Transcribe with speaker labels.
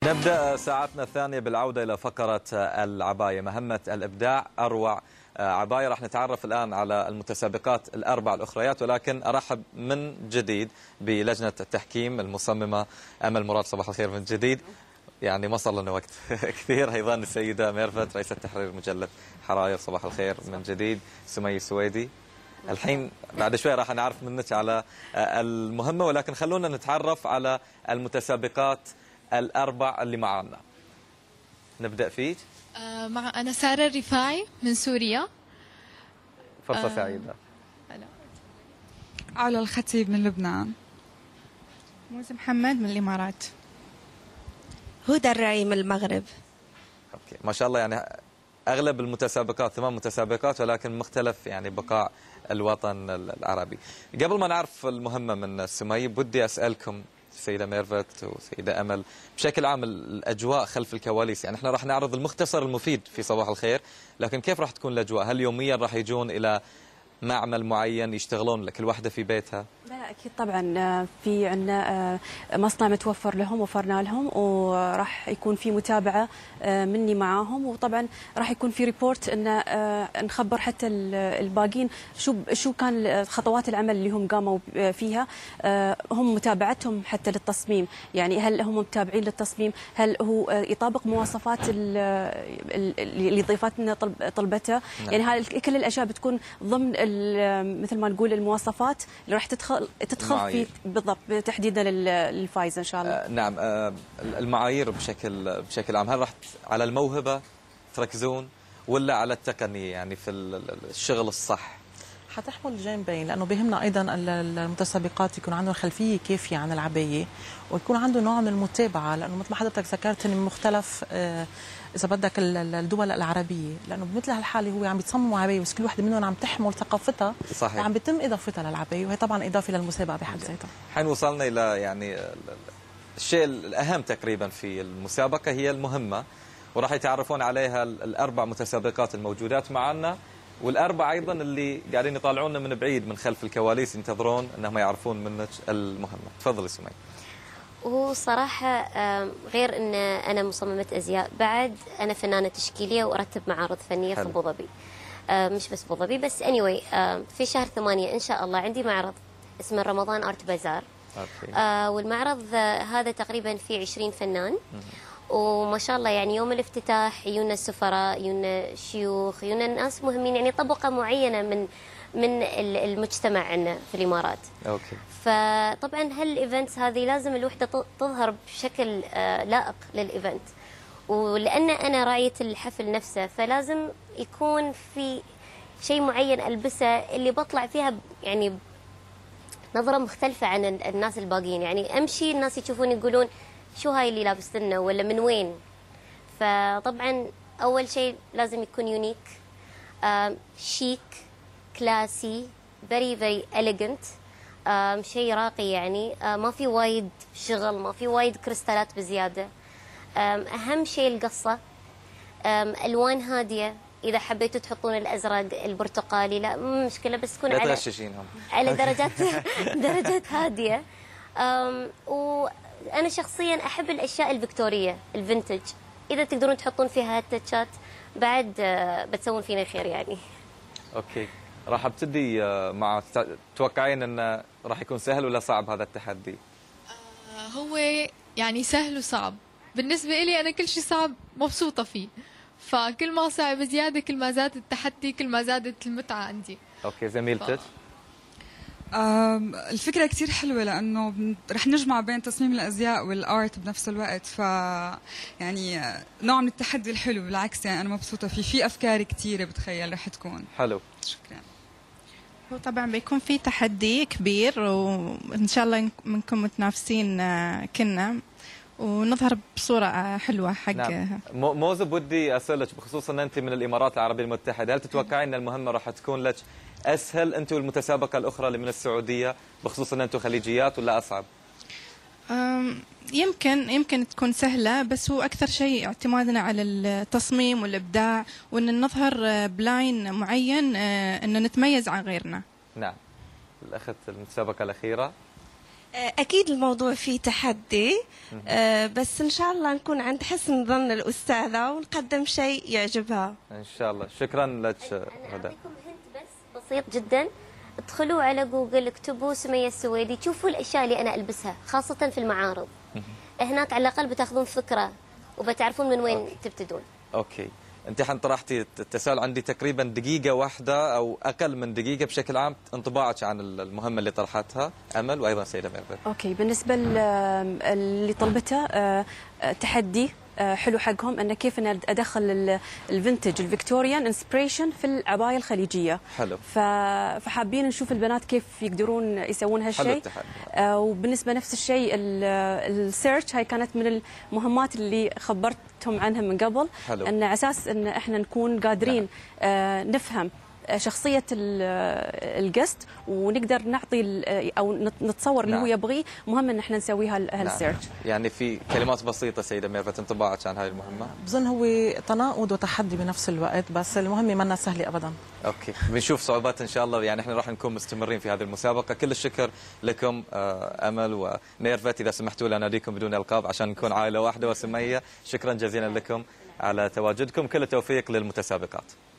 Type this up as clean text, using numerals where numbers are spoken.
Speaker 1: نبدأ ساعتنا الثانية بالعودة إلى فقرة العباية، مهمة الإبداع، أروع عباية. راح نتعرف الآن على المتسابقات الأربع الأخريات، ولكن أرحب من جديد بلجنة التحكيم المصممة أمل مراد. صباح الخير من جديد، يعني ما صار لنا وقت كثير. أيضا السيدة ميرفت رئيسة تحرير مجلة حراير، صباح الخير من جديد. سمية السويدي. الحين بعد شوي راح نعرف منك على المهمة، ولكن خلونا نتعرف على المتسابقات الأربع اللي معانا. نبدأ فيك.
Speaker 2: أنا سارة الرفاعي من سوريا.
Speaker 1: فرصة سعيدة.
Speaker 3: علا الخطيب من لبنان.
Speaker 4: موسى محمد من الإمارات.
Speaker 5: هدى الرعي من المغرب.
Speaker 1: أوكي. ما شاء الله، يعني أغلب المتسابقات 8 متسابقات، ولكن مختلف يعني بقاع الوطن العربي. قبل ما نعرف المهمة من سمي، بدي أسألكم السيدة ميرفت والسيدة أمل بشكل عام الأجواء خلف الكواليس. يعني احنا راح نعرض المختصر المفيد في صباح الخير، لكن كيف راح تكون الأجواء؟ هل يوميا راح يجون إلى معمل معين يشتغلون كل واحدة في بيتها؟
Speaker 6: لا أكيد طبعا، في عندنا مصنع متوفر لهم، وفرنا لهم، وراح يكون في متابعة مني معاهم، وطبعا راح يكون في ريبورت ان نخبر حتى الباقين شو كان خطوات العمل اللي هم قاموا فيها، هم متابعتهم حتى للتصميم، يعني هل هم متابعين للتصميم، هل هو يطابق مواصفات اللي ضيفتنا طلبتها. يعني هاي كل الاشياء بتكون ضمن مثل ما نقول المواصفات اللي راح تدخل في بالضبط تحديدا للفائزه ان شاء الله.
Speaker 1: نعم. المعايير بشكل عام، هل راح على الموهبه تركزون ولا على التقنيه، يعني في الشغل الصح؟
Speaker 7: حتحمل الجانبين، لانه بيهمنا ايضا المتسابقات يكون عندهم خلفيه كافيه عن العبايه، ويكون عنده نوع من المتابعه، لانه مثل ما حضرتك ذكرت من مختلف اذا بدك الدول العربيه، لانه بمثل هالحاله هو عم بيتصمموا عبايه، بس كل وحده منهم عم تحمل ثقافتها. صحيح. عم بيتم اضافتها للعبايه، وهي طبعا اضافه للمسابقه بحد ذاتها.
Speaker 1: الحين وصلنا الى يعني الشيء الاهم تقريبا في المسابقه، هي المهمه، وراح يتعرفون عليها الاربع متسابقات الموجودات معنا، والاربع ايضا اللي قاعدين يطالعونا من بعيد من خلف الكواليس ينتظرون انهم يعرفون منك المهمه. تفضلي سمية.
Speaker 5: وصراحة غير أن أنا مصممة أزياء، بعد أنا فنانة تشكيلية وأرتب معارض فنية في أبو ظبي. مش بس أبو ظبي بس، في شهر 8 إن شاء الله عندي معرض اسمه رمضان آرت بازار. والمعرض هذا تقريبا فيه 20 فنان، وما شاء الله يعني يوم الافتتاح يجونا السفراء، يجونا شيوخ، يجونا ناس مهمين، يعني طبقة معينة من المجتمع عندنا في الإمارات.
Speaker 1: أوكي.
Speaker 5: فطبعا هالايفنتس هذه لازم الوحده تظهر بشكل لائق للايفنت، ولان انا راعيه الحفل نفسه فلازم يكون في شيء معين البسه اللي بطلع فيها يعني نظره مختلفه عن الناس الباقيين، يعني امشي الناس يشوفون يقولون شو هاي اللي لابس لنا ولا من وين. فطبعا اول شيء لازم يكون يونيك، شيك، كلاسي، very very elegant، شيء راقي، يعني ما في وايد شغل، ما في وايد كريستالات بزيادة. أهم شيء القصة، ألوان هادية، إذا حبيتوا تحطون الأزرق البرتقالي لا مشكلة، بس تكون على درجات هادية. وأنا شخصيا أحب الأشياء الفيكتورية الفينتج، إذا تقدرون تحطون فيها هالتاتشات بعد بتسوون فينا خير يعني.
Speaker 1: أوكي. راح ابتدي مع، تتوقعين انه راح يكون سهل ولا صعب هذا التحدي؟
Speaker 2: هو يعني سهل وصعب. بالنسبة لي أنا كل شيء صعب مبسوطة فيه، فكل ما صعب زيادة كل ما زاد التحدي، كل ما زادت المتعة عندي.
Speaker 1: أوكي. زميلتك؟
Speaker 3: الفكرة كتير حلوة، لأنه رح نجمع بين تصميم الأزياء والآرت بنفس الوقت، يعني نوع من التحدي الحلو. بالعكس يعني أنا مبسوطة فيه، في أفكار كتيرة بتخيل رح تكون.
Speaker 1: حلو.
Speaker 3: شكرا.
Speaker 4: هو طبعا بيكون في تحدي كبير، وإن شاء الله منكم متنافسين كنا، ونظهر بصورة حلوة حق.
Speaker 1: نعم. موزة، بدي أسألك بخصوص أن أنت من الإمارات العربية المتحدة، هل تتوقعين أن المهمة راح تكون لك أسهل أنت والمتسابقة الأخرى اللي من السعودية، بخصوص أن أنتم خليجيات، ولا أصعب؟
Speaker 4: يمكن تكون سهلة، بس هو أكثر شيء اعتمادنا على التصميم والإبداع، وأن نظهر بلاين معين أن نتميز عن غيرنا.
Speaker 1: نعم. الأخت المتسابقة الأخيرة.
Speaker 8: أكيد الموضوع فيه تحدي، بس إن شاء الله نكون عند حسن ظن الأستاذة ونقدم شيء يعجبها
Speaker 1: إن شاء الله. شكرا لك
Speaker 5: أنا
Speaker 1: هدى.
Speaker 5: أعطيكم هنت بس بسيط جدا. ادخلوا على جوجل، اكتبوا سمية السويدي، تشوفوا الأشياء اللي أنا ألبسها خاصة في المعارض. هناك على الأقل بتاخذون فكرة وبتعرفون من وين تبتدون.
Speaker 1: أوكي. أنت حين طرحتي التساؤل عندي تقريبا دقيقة واحدة أو أقل من دقيقة بشكل عام، انطباعك عن المهمة اللي طرحتها أمل وأيضا سيدة ميرفت.
Speaker 6: اوكي، بالنسبه اللي طلبته تحدي حلو حقهم، انه كيف ان ادخل الفنتج الفيكتوريان انسبريشن في العبايه الخليجيه.
Speaker 1: حلو.
Speaker 6: فحابين نشوف البنات كيف يقدرون يسوون هالشيء.
Speaker 1: حلو التحدي.
Speaker 6: وبالنسبه نفس الشيء السيرش، هاي كانت من المهمات اللي خبرتهم عنها من قبل.
Speaker 1: حلو.
Speaker 6: ان على اساس ان احنا نكون قادرين نفهم شخصية الجست ونقدر نعطي أو نتصور اللي هو يبغيه. مهم إن احنا نسوي هالسيرش.
Speaker 1: يعني في كلمات بسيطة سيدة ميرفت، انطباعك عن هاي المهمة؟
Speaker 7: بظن هو تناقض وتحدي بنفس الوقت، بس المهمة منا سهلة أبدا.
Speaker 1: أوكي، بنشوف صعوبات إن شاء الله. يعني احنا راح نكون مستمرين في هذه المسابقة. كل الشكر لكم أمل وميرفت. إذا سمحتوا لي أناديكم بدون ألقاب عشان نكون عائلة واحدة. وسمية، شكرا جزيلا لكم على تواجدكم. كل التوفيق للمتسابقات.